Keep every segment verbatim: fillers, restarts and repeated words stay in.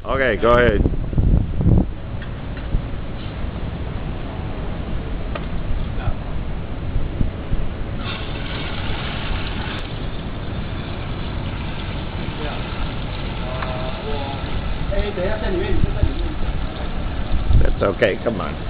Okay, go ahead. That's okay, come on.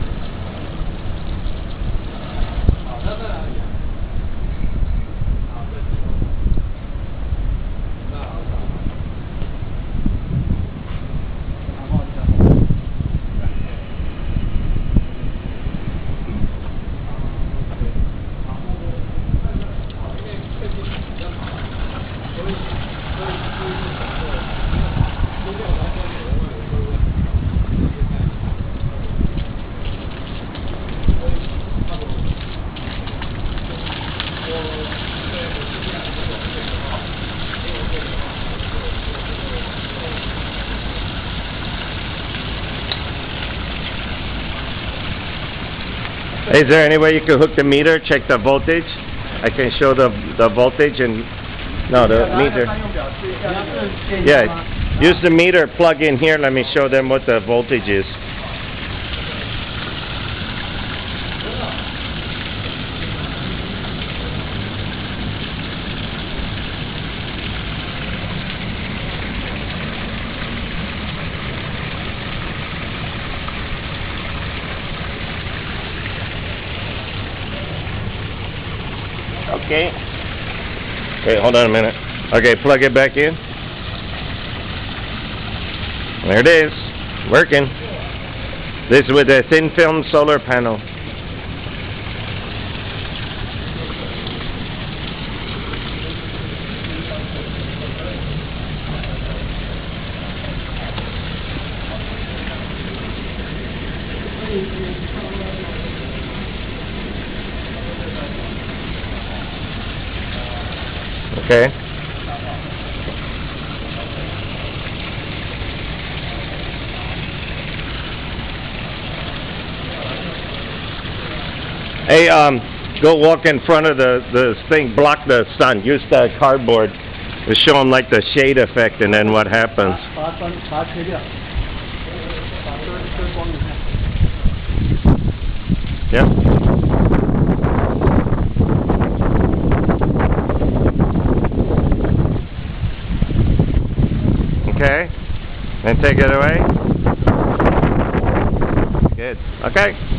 Is there any way you can hook the meter, check the voltage? I can show the the voltage and no, the meter. Yeah, use the meter, plug in here. Let me show them what the voltage is. Okay. Wait, hold on a minute. Okay, plug it back in. There it is. Working. This is with a thin film solar panel. Okay. Hey, um, go walk in front of the the thing, block the sun. Use the cardboard to show them like the shade effect, and then what happens. Yeah. Okay, and take it away. Good. Okay.